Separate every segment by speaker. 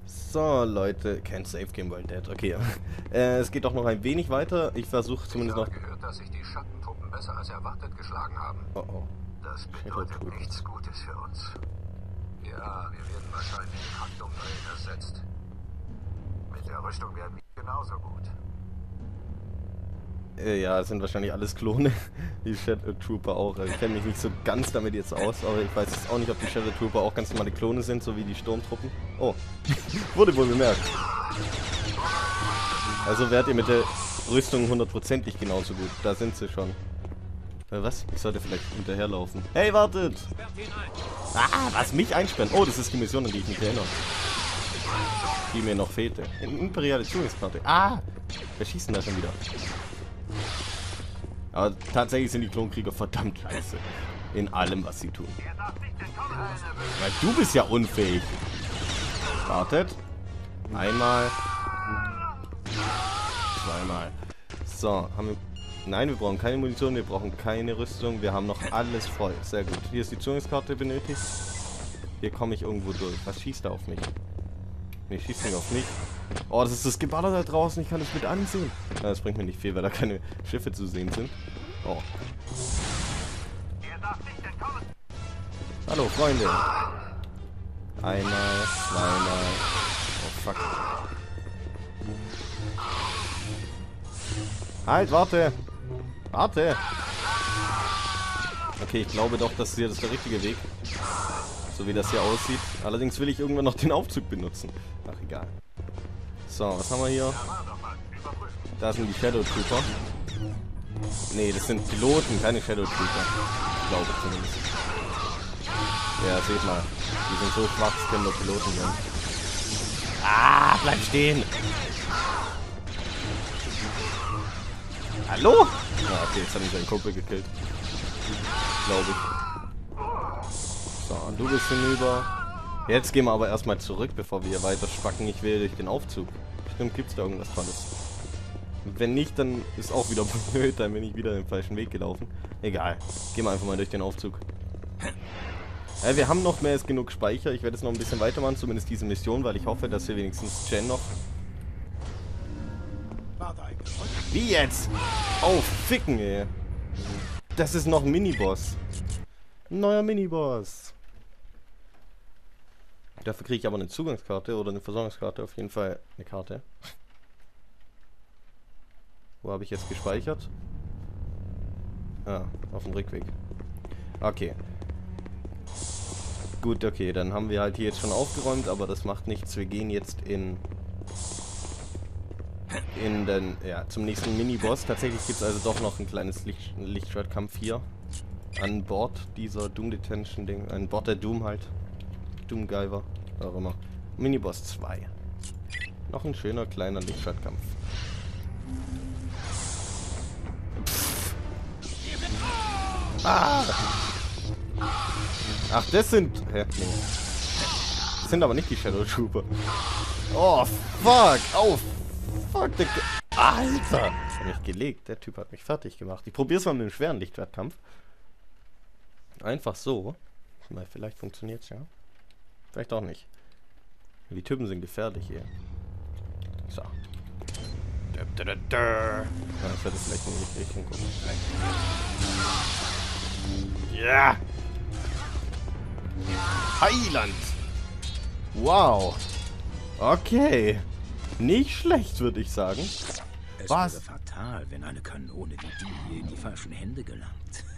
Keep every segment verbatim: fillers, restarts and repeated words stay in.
Speaker 1: So, Leute, kein Safe Game World Dead. Okay, äh, es geht doch noch ein wenig weiter. Ich versuche zumindest noch...
Speaker 2: Ich habe gehört, dass sich die Schattentruppen besser als erwartet geschlagen haben.
Speaker 1: Oh oh.
Speaker 2: Das bedeutet nichts Gutes für uns. Ja, wir werden wahrscheinlich in Handlung neu ersetzt. Mit der Rüstung werden wir genauso gut.
Speaker 1: Äh, ja, es sind wahrscheinlich alles Klone. Die Shadow Trooper auch. Also ich kenne mich nicht so ganz damit jetzt aus, aber ich weiß jetzt auch nicht, ob die Shadow Trooper auch ganz normale Klone sind, so wie die Sturmtruppen. Oh, wurde wohl bemerkt. Also werdet ihr mit der Rüstung hundertprozentig genauso gut. Da sind sie schon. Äh, was? Ich sollte vielleicht hinterherlaufen. Hey, wartet! Ah, was? Mich einsperren? Oh, das ist die Mission, an die ich mich erinnere. Die mir noch fehlte. Eine imperiale Zugangskarte. Ah! Wer schießt denn da schon wieder? Aber tatsächlich sind die Klonkrieger verdammt scheiße. In allem, was sie tun. Weil du bist ja unfähig. Wartet. Einmal. Zweimal. So, haben wir... Nein, wir brauchen keine Munition, wir brauchen keine Rüstung. Wir haben noch alles voll. Sehr gut. Hier ist die Zugangskarte benötigt. Hier komme ich irgendwo durch. Was schießt da auf mich? Ne, schießt nicht auf mich. Oh, das ist das Geballer da draußen. Ich kann es mit ansehen. Na, das bringt mir nicht viel, weil da keine Schiffe zu sehen sind. Oh. Hallo, Freunde. Einmal, zweimal. Oh, fuck. Halt, warte. Warte. Okay, ich glaube doch, dass hier das ist der richtige Weg. So wie das hier aussieht. Allerdings will ich irgendwann noch den Aufzug benutzen. Ach, egal. So, was haben wir hier? Da sind die Shadow Trooper. Nee, das sind Piloten, keine Shadow Trooper. Ich glaube zumindest. Ja, seht mal. Die sind so schwach, es können nur Piloten sein. Ah, bleib stehen! Hallo? Ah, okay, jetzt hat mich sein Kumpel gekillt. Glaube ich. So, und du bist hinüber. Jetzt gehen wir aber erstmal zurück, bevor wir hier weiter spacken. Ich will durch den Aufzug. Bestimmt gibt es da irgendwas Tolles. Wenn nicht, dann ist auch wieder blöd, dann bin ich wieder den falschen Weg gelaufen. Egal. Gehen wir einfach mal durch den Aufzug. Ja, wir haben noch mehr als genug Speicher. Ich werde jetzt noch ein bisschen weitermachen, zumindest diese Mission, weil ich hoffe, dass wir wenigstens Jen noch... Wie jetzt? Oh, ficken, ey. Das ist noch ein Miniboss. Ein neuer Miniboss. Dafür kriege ich aber eine Zugangskarte oder eine Versorgungskarte. Auf jeden Fall eine Karte. Wo habe ich jetzt gespeichert? Ah, auf dem Rückweg. Okay. Gut, okay, dann haben wir halt hier jetzt schon aufgeräumt, aber das macht nichts. Wir gehen jetzt in... in den, ja, zum nächsten Mini-Boss. Tatsächlich gibt es also doch noch ein kleines Licht, Lichtschwertkampf hier. An Bord dieser Doom-Detention-Ding. An Bord der Doom halt. Doom-Guyver. Auch immer. Mini-Boss zwei. Noch ein schöner kleiner Lichtschwertkampf. Ah! Ach, das sind... Hä? Nee. Das sind aber nicht die Shadow Trooper. Oh, fuck! Oh, fuck! Der Alter! Das hat mich gelegt. Der Typ hat mich fertig gemacht. Ich probiere es mal mit dem schweren Lichtschwertkampf. Einfach so. Mal, vielleicht funktioniert es ja. Vielleicht auch nicht. Die Typen sind gefährlich hier. So. Ja, ich werde vielleicht in die Richtung gucken. Ja! Heiland! Wow! Okay. Nicht schlecht, würde ich sagen.
Speaker 3: Es
Speaker 1: Was?
Speaker 3: wäre fatal, wenn eine Kanone wie die hier in die falschen Hände gelangt.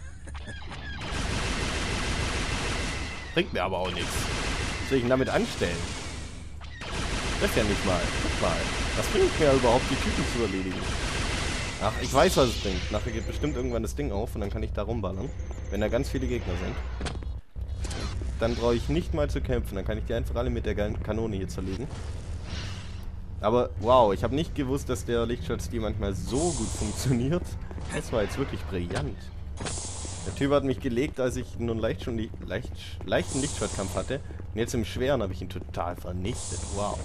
Speaker 1: Bringt mir aber auch nichts. Was soll ich denn damit anstellen? Das ja nicht mal. Guck mal. Was bringt mir überhaupt, die Typen zu erledigen? Ach, ich weiß, was es bringt. Nachher geht bestimmt irgendwann das Ding auf und dann kann ich da rumballern. Wenn da ganz viele Gegner sind. Dann brauche ich nicht mal zu kämpfen. Dann kann ich die einfach alle mit der Kanone hier zerlegen. Aber, wow, ich habe nicht gewusst, dass der Lichtschwertstil manchmal so gut funktioniert. Das war jetzt wirklich brillant. Der Typ hat mich gelegt, als ich nur einen leicht schon leicht, leichten Lichtschwertkampf hatte. Und jetzt im Schweren habe ich ihn total vernichtet. Wow.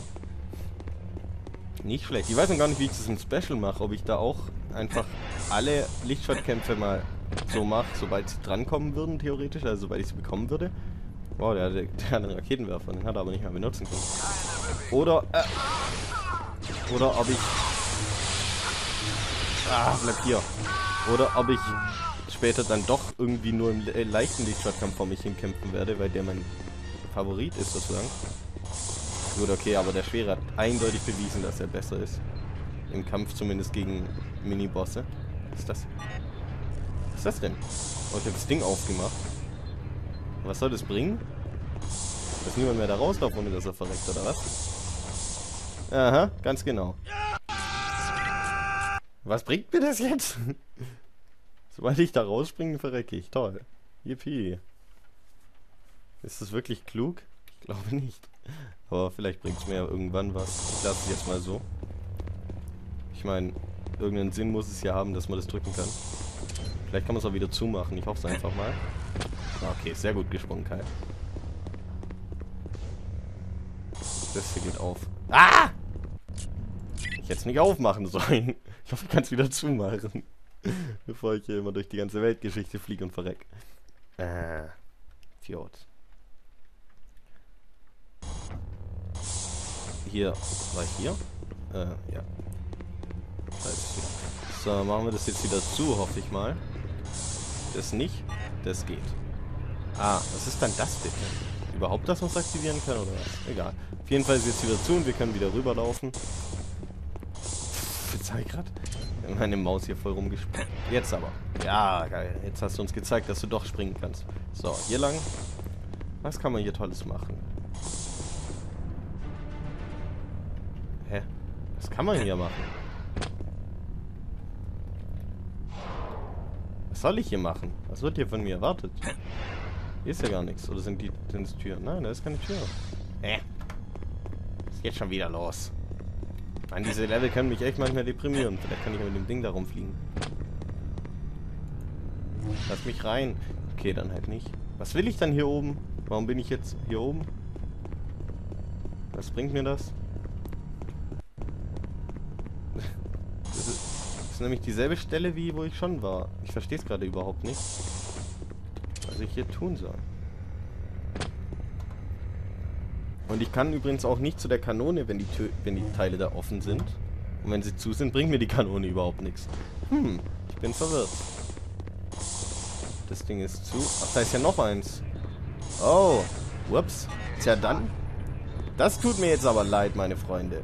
Speaker 1: Nicht schlecht. Ich weiß noch gar nicht, wie ich das im Special mache. Ob ich da auch einfach alle Lichtschwertkämpfe mal so mache, sobald sie drankommen würden, theoretisch. Also sobald ich sie bekommen würde. Wow, der, der, der hat einen Raketenwerfer. Den hat er aber nicht mehr benutzen können. Oder, äh, oder ob ich... Ah, bleib hier. Oder ob ich später dann doch irgendwie nur im äh, leichten Lichtschwertkampf vor mich hinkämpfen werde, weil der mein Favorit ist sozusagen. Gut, okay, aber der Schwere hat eindeutig bewiesen, dass er besser ist. Im Kampf zumindest gegen Minibosse. Was ist das? Was ist das denn? Oh, ich habe das Ding aufgemacht. Was soll das bringen? Dass niemand mehr da rausläuft, ohne dass er verreckt, oder was? Aha, ganz genau. Was bringt mir das jetzt? Sobald ich da rausspringe, verrecke ich. Toll. Yippie. Ist das wirklich klug? Ich glaube nicht. Aber vielleicht bringt es mir ja irgendwann was. Ich lasse es jetzt mal so. Ich meine, irgendeinen Sinn muss es ja haben, dass man das drücken kann. Vielleicht kann man es auch wieder zumachen. Ich hoffe es einfach mal. Okay, sehr gut gesprungen, Kai. Das hier geht auf. Ah! Ich hätte es nicht aufmachen sollen. Ich hoffe, ich kann es wieder zumachen. Bevor ich hier immer durch die ganze Weltgeschichte fliege und verreck. Äh, Fjord. Hier, war ich hier? Äh, ja. So, machen wir das jetzt wieder zu, hoffe ich mal. Das nicht, das geht. Ah, was ist dann das bitte? Überhaupt, dass man es aktivieren kann oder was? Egal. Auf jeden Fall ist jetzt wieder zu und wir können wieder rüberlaufen. Jetzt habe ich gerade meine Maus hier voll rumgespielt. Jetzt aber. Ja, geil. Jetzt hast du uns gezeigt, dass du doch springen kannst. So, hier lang. Was kann man hier Tolles machen? Hä? Was kann man hier machen? Was soll ich hier machen? Was wird hier von mir erwartet? Hier ist ja gar nichts. Oder sind die sind es Türen? Nein, da ist keine Tür. Hä? Was geht schon wieder los? Mann, diese Level können mich echt manchmal deprimieren. Vielleicht kann ich mit dem Ding da rumfliegen. Lass mich rein. Okay, dann halt nicht. Was will ich dann hier oben? Warum bin ich jetzt hier oben? Was bringt mir das? Das ist, das ist nämlich dieselbe Stelle, wie wo ich schon war. Ich verstehe es gerade überhaupt nicht, was ich hier tun soll. Und ich kann übrigens auch nicht zu der Kanone, wenn die, Tö wenn die Teile da offen sind. Und wenn sie zu sind, bringt mir die Kanone überhaupt nichts. Hm, ich bin verwirrt. Das Ding ist zu. Ach, da ist ja noch eins. Oh, whoops. Tja dann. Das tut mir jetzt aber leid, meine Freunde.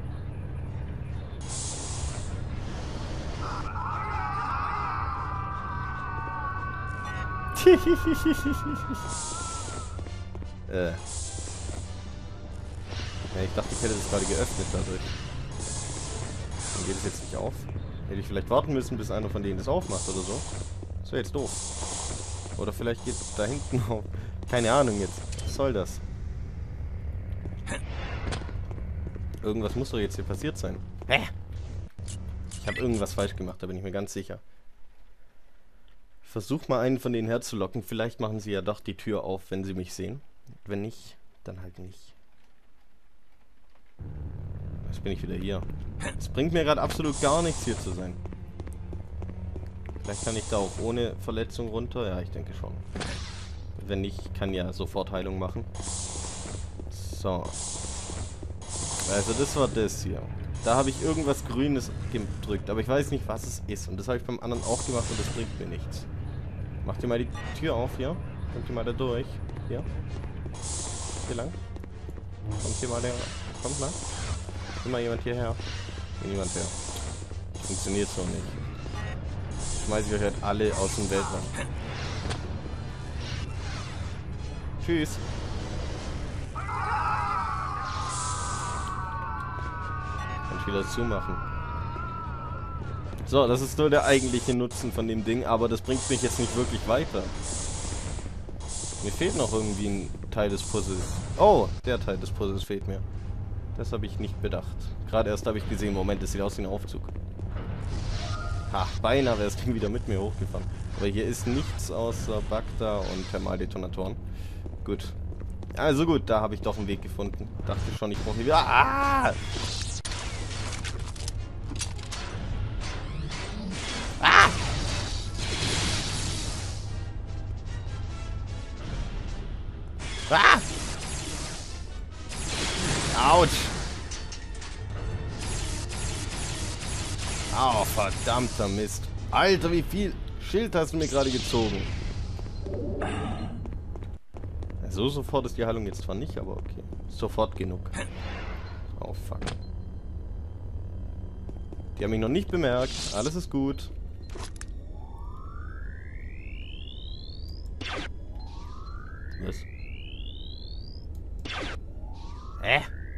Speaker 1: äh. Ja, ich dachte, ich hätte das gerade geöffnet dadurch. Dann geht es jetzt nicht auf. Hätte ich vielleicht warten müssen, bis einer von denen das aufmacht oder so. Das wäre jetzt doof. Oder vielleicht geht es da hinten auf. Keine Ahnung jetzt. Was soll das? Irgendwas muss doch jetzt hier passiert sein. Hä? Ich habe irgendwas falsch gemacht, da bin ich mir ganz sicher. Ich versuche mal einen von denen herzulocken. Vielleicht machen sie ja doch die Tür auf, wenn sie mich sehen. Wenn nicht, dann halt nicht. Jetzt bin ich wieder hier. Es bringt mir gerade absolut gar nichts, hier zu sein. Vielleicht kann ich da auch ohne Verletzung runter. Ja, ich denke schon. Wenn nicht, kann ja sofort Heilung machen. So. Also das war das hier. Da habe ich irgendwas Grünes gedrückt, aber ich weiß nicht, was es ist. Und das habe ich beim anderen auch gemacht und das bringt mir nichts. Macht ihr mal die Tür auf hier. Kommt ihr mal da durch. Hier. Hier lang. Kommt hier mal der... Kommt mal. Kommt mal jemand hierher. Hier niemand her. Funktioniert so nicht. Schmeiße ich euch halt alle aus dem Weltraum. Tschüss. Kann ich wieder zumachen. So, das ist nur der eigentliche Nutzen von dem Ding, aber das bringt mich jetzt nicht wirklich weiter. Mir fehlt noch irgendwie ein Teil des Puzzles. Oh, der Teil des Puzzles fehlt mir. Das habe ich nicht bedacht. Gerade erst habe ich gesehen, Moment, das sieht aus wie ein Aufzug. Ha, beinahe wäre das Ding wieder mit mir hochgefahren. Aber hier ist nichts außer Bagda und Thermaldetonatoren. Gut. Also gut, da habe ich doch einen Weg gefunden. Dachte schon, ich brauche wieder... Ah! Ah! Ah! Autsch! Oh, verdammter Mist. Alter, wie viel Schild hast du mir gerade gezogen? So sofort ist die Heilung jetzt zwar nicht, aber okay. Sofort genug. Oh, fuck. Die haben mich noch nicht bemerkt. Alles ist gut. Was? Hä?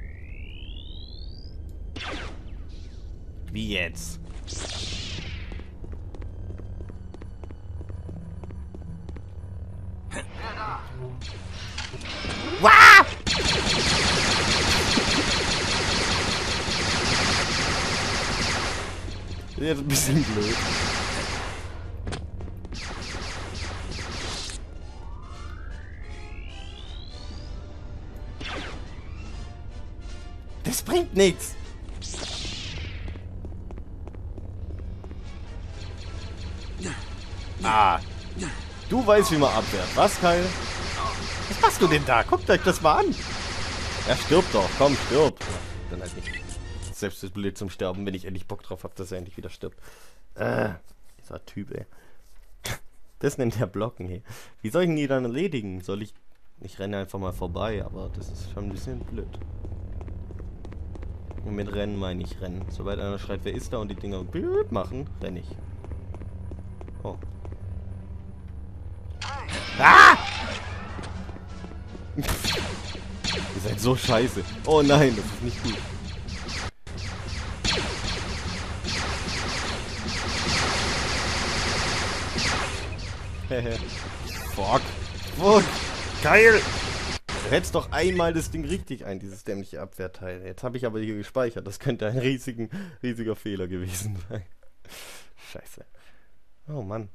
Speaker 1: Wie jetzt? Wow! Jetzt ein bisschen blöd. Das bringt nichts. Ah. Du weißt, wie man abwehrt. Was, Kyle? Was machst du denn da? Guckt euch das mal an. Er stirbt doch. Komm, stirb. Dann halt nicht. Selbst das Blöd zum Sterben, wenn ich endlich Bock drauf habe, dass er endlich wieder stirbt. Äh, dieser Typ, ey. Das nennt er Blocken, ey. Wie soll ich ihn die dann erledigen? Soll ich... Ich renne einfach mal vorbei, aber das ist schon ein bisschen blöd. Und mit Rennen meine ich Rennen. Sobald einer schreit, wer ist da und die Dinger blöd machen, renne ich. Oh. Ah! Ihr seid so scheiße. Oh nein, das ist nicht gut. Fuck. Fuck. Geil. Du hättest doch einmal das Ding richtig ein, dieses dämliche Abwehrteil. Jetzt habe ich aber hier gespeichert. Das könnte ein riesigen, riesiger Fehler gewesen sein. Scheiße. Oh Mann.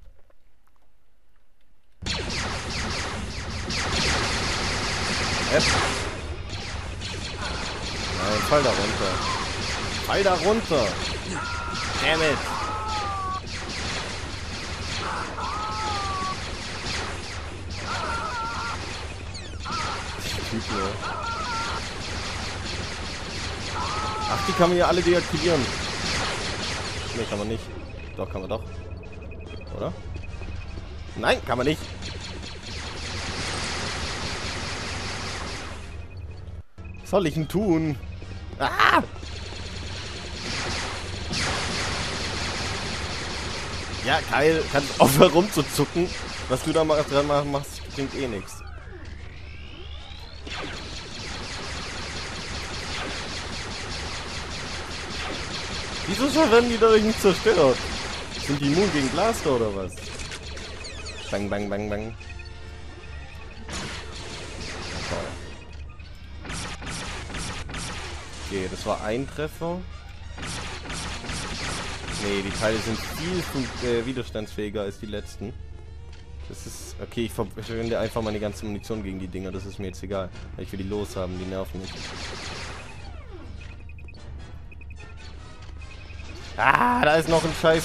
Speaker 1: F. Nein, fall da runter. Fall da runter. Damn it. Typ, ne? Ach, die kann man ja alle deaktivieren. Ne, kann man nicht. Doch, kann man doch. Oder? Nein, kann man nicht. Was soll ich denn tun? Ah! Ja, Kyle, kannst aufhören rumzuzucken. Was du da mal dran machst, bringt eh nichts. Wieso werden die dadurch nicht zerstört? Sind die immun gegen Blaster oder was? Bang, bang, bang, bang. Okay, das war ein Treffer. Nee, die Teile sind viel äh, widerstandsfähiger als die letzten. Das ist... Okay, ich verwende einfach meine ganze Munition gegen die Dinger. Das ist mir jetzt egal. Weil ich will die loshaben, die nerven mich. Ah, da ist noch ein Scheiß.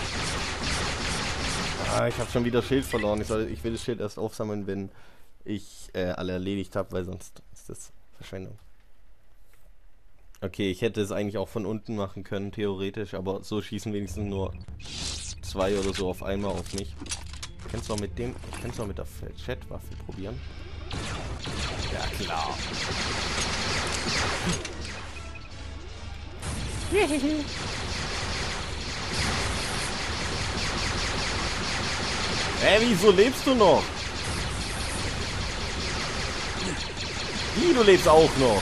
Speaker 1: Ah, ich habe schon wieder Schild verloren. Ich, soll, ich will das Schild erst aufsammeln, wenn ich äh, alle erledigt habe, weil sonst ist das Verschwendung. Okay, ich hätte es eigentlich auch von unten machen können, theoretisch, aber so schießen wenigstens nur zwei oder so auf einmal auf mich. Kannst du auch mit dem, kannst du auch mit der Chat-Waffe probieren? Ja klar. Hä, hey, wieso lebst du noch? Wie, du lebst auch noch?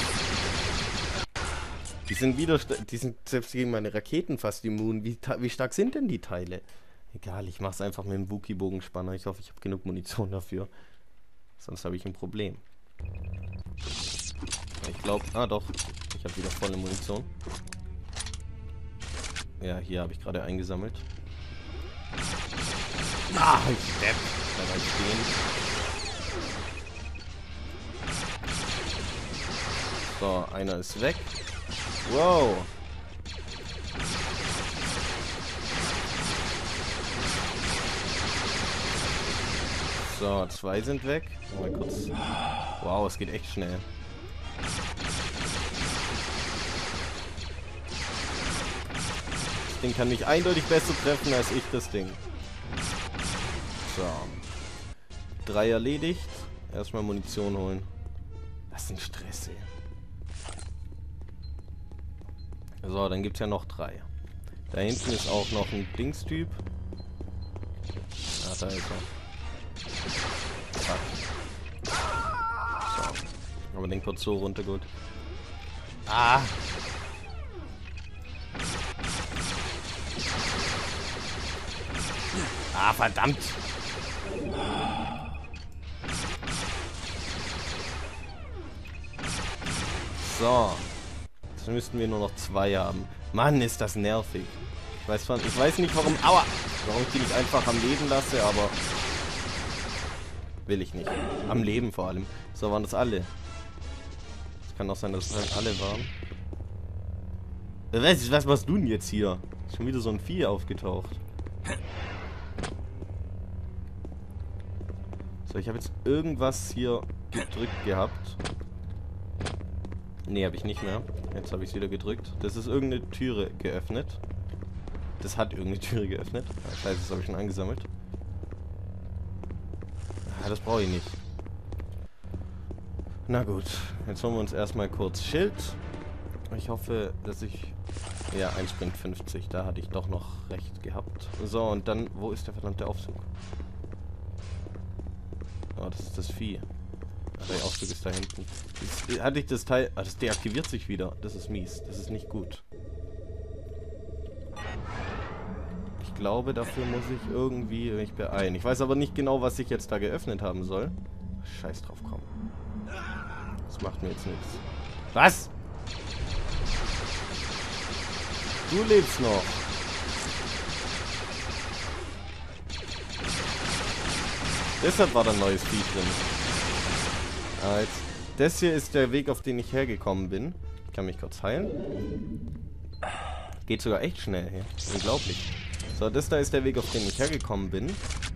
Speaker 1: Die sind wieder, die sind selbst gegen meine Raketen fast immun. Wie, wie stark sind denn die Teile? Egal, ich mach's einfach mit dem Wookie-Bogenspanner. Ich hoffe, ich habe genug Munition dafür. Sonst habe ich ein Problem. Ich glaube, ah doch, ich habe wieder volle Munition. Ja, hier habe ich gerade eingesammelt. Ah, ich stepp. Da war ich stehen. So, einer ist weg. Wow. So, zwei sind weg. Mal kurz. Wow, es geht echt schnell. Ding kann mich eindeutig besser treffen als ich das Ding. So. Drei erledigt. Erstmal Munition holen. Was ein Stress, ey. So, dann gibt es ja noch drei. Da hinten ist auch noch ein Dingstyp. Ah, da ist er. Fuck. So. Aber den kurz so runter, gut. Ah! Ah, verdammt! So. Jetzt müssten wir nur noch zwei haben. Mann, ist das nervig. Ich weiß, von, ich weiß nicht, warum... Aua! Warum ich die nicht einfach am Leben lasse, aber... Will ich nicht. Am Leben vor allem. So, waren das alle. Es kann auch sein, dass es halt alle waren. Was, was machst du denn jetzt hier? Ist schon wieder so ein Vieh aufgetaucht. So, ich habe jetzt irgendwas hier gedrückt gehabt. Nee, habe ich nicht mehr. Jetzt habe ich es wieder gedrückt. Das ist irgendeine Türe geöffnet. Das hat irgendeine Türe geöffnet. Scheiße, das habe ich schon angesammelt. Ah, das brauche ich nicht. Na gut, jetzt holen wir uns erstmal kurz Schild. Ich hoffe, dass ich... Ja, eins bringt fünfzig. Da hatte ich doch noch recht gehabt. So, und dann... Wo ist der verdammte Aufzug? Oh, das ist das Vieh. Der Aufzug ist da hinten. Jetzt hatte ich das Teil... Ah, das deaktiviert sich wieder. Das ist mies. Das ist nicht gut. Ich glaube, dafür muss ich irgendwie mich beeilen. Ich weiß aber nicht genau, was ich jetzt da geöffnet haben soll. Scheiß drauf, komm. Das macht mir jetzt nichts. Was? Du lebst noch. Deshalb war da ein neues Vieh drin. Ah, jetzt. Das hier ist der Weg, auf den ich hergekommen bin. Ich kann mich kurz heilen. Geht sogar echt schnell hier. Unglaublich. So, das da ist der Weg, auf den ich hergekommen bin.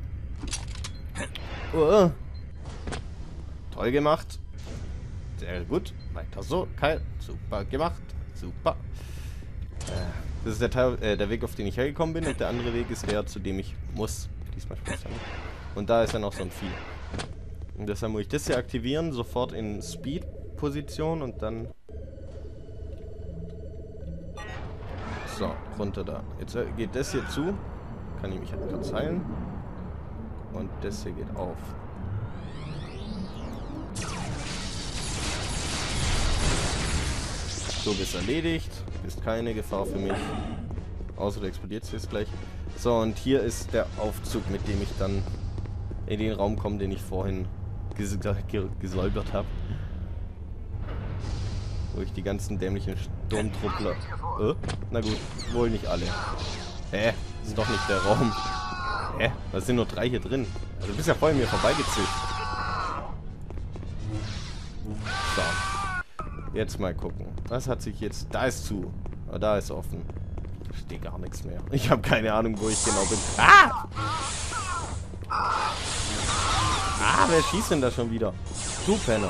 Speaker 1: Oh. Toll gemacht. Sehr gut. Weiter so. Keil. Super gemacht. Super. Das ist der, Teil, äh, der Weg, auf den ich hergekommen bin. Und der andere Weg ist der, zu dem ich muss. Diesmal später. Und da ist dann auch so ein Vieh. Und deshalb muss ich das hier aktivieren. Sofort in Speed-Position und dann... So, runter da. Jetzt geht das hier zu. Kann ich mich halt kurz heilen. Und das hier geht auf. So, bist erledigt. Ist keine Gefahr für mich. Außer du explodierst jetzt gleich. So, und hier ist der Aufzug, mit dem ich dann in den Raum komme, den ich vorhin ges gesäubert habe. Wo ich die ganzen dämlichen Sturmtruppler... Äh? Na gut, wohl nicht alle. Hä? Das ist doch nicht der Raum. Hä? Da sind nur drei hier drin. Also du bist ja voll an mir vorbeigezischt. So. Jetzt mal gucken. Was hat sich jetzt... Da ist zu. Aber da ist offen. Da steht gar nichts mehr. Ich habe keine Ahnung, wo ich genau bin. Ah! Ah, wer schießt denn da schon wieder? Du Penner.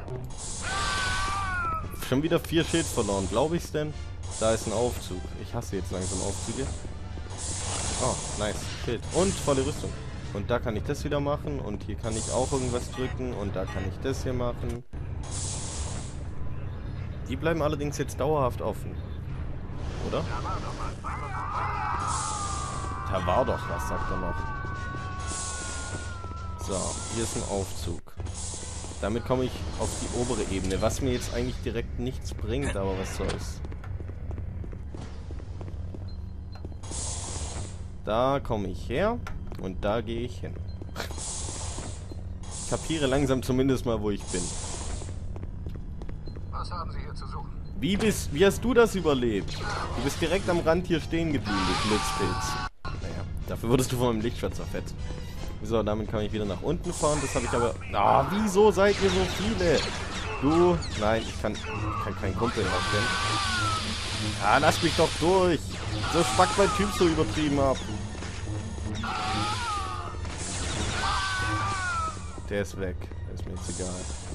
Speaker 1: Schon wieder vier Schild verloren. Glaube ich's denn? Da ist ein Aufzug. Ich hasse jetzt langsam Aufzüge. Oh, nice. Schild. Und volle Rüstung. Und da kann ich das wieder machen. Und hier kann ich auch irgendwas drücken. Und da kann ich das hier machen. Die bleiben allerdings jetzt dauerhaft offen. Oder? Da war doch was, sagt er noch. So, hier ist ein Aufzug. Damit komme ich auf die obere Ebene, was mir jetzt eigentlich direkt nichts bringt, aber was soll's. Da komme ich her und da gehe ich hin. Ich kapiere langsam zumindest mal, wo ich bin.
Speaker 2: Was haben Sie hier zu suchen?
Speaker 1: Wie bist, wie hast du das überlebt? Du bist direkt am Rand hier stehen geblieben, du Blitzpilz. Naja, dafür wurdest du von meinem Lichtschwert zerfetzt. So, damit kann ich wieder nach unten fahren. Das habe ich aber... Ah, wieso seid ihr so viele? Du... Nein, ich kann, ich kann keinen Kumpel herstellen. Ah, lass mich doch durch. So spackt mein Typ so übertrieben ab. Der ist weg. Der ist mir jetzt egal.